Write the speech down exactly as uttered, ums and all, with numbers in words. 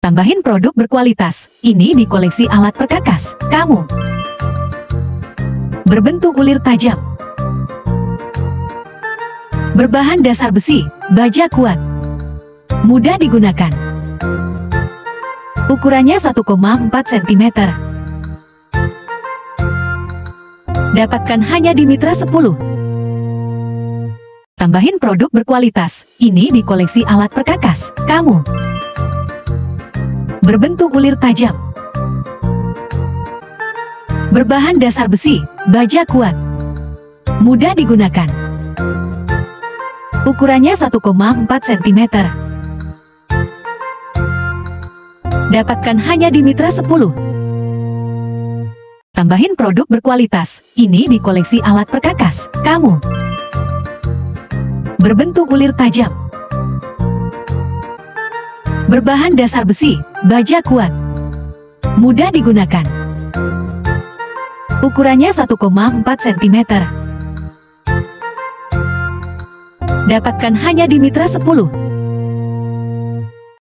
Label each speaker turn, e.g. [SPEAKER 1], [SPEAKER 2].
[SPEAKER 1] Tambahin produk berkualitas. Ini di koleksi alat perkakas kamu. Berbentuk ulir tajam. Berbahan dasar besi, baja kuat. Mudah digunakan. Ukurannya satu koma empat sentimeter. Dapatkan hanya di Mitra sepuluh. Tambahin produk berkualitas. Ini di koleksi alat perkakas kamu. Berbentuk ulir tajam. Berbahan dasar besi, baja kuat. Mudah digunakan. Ukurannya satu koma empat sentimeter. Dapatkan hanya di Mitra sepuluh. Tambahin produk berkualitas. Ini di koleksi alat perkakas kamu. Berbentuk ulir tajam. Berbahan dasar besi, baja kuat. Mudah digunakan. Ukurannya satu koma empat sentimeter. Dapatkan hanya di Mitra sepuluh.